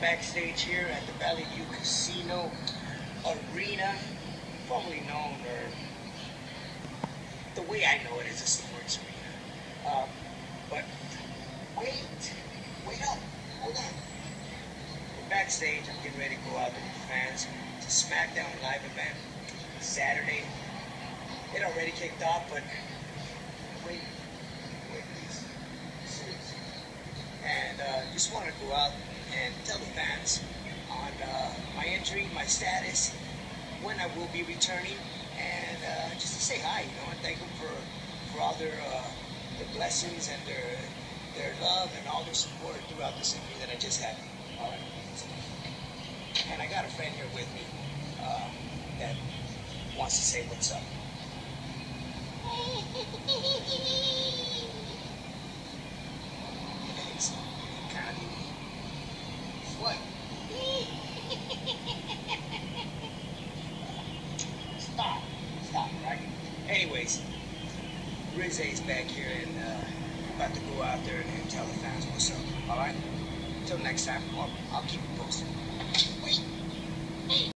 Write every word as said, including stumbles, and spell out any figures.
backstage here at the Valley View Casino Arena, formerly known, or the way I know it, is a sports arena. Um, but wait, wait up, hold on. We're backstage. I'm getting ready to go out with the fans to SmackDown live event Saturday. It already kicked off, but wait, wait, please, seriously. And uh, just want to go out and tell the fans on uh, my entry, my status, when I will be returning, and uh, just to say hi, you know, and thank them for for all their uh, their blessings and their their love and all their support throughout this interview that I just had. All right. And I got a friend here with me uh, that wants to say what's up. It's kind of neat. What? Stop. Stop, right? Anyways, Rizze's back here, and uh, I'm about to go out there and tell the fans what's up. All right? Until next time, I'll, I'll keep you posted. Wait.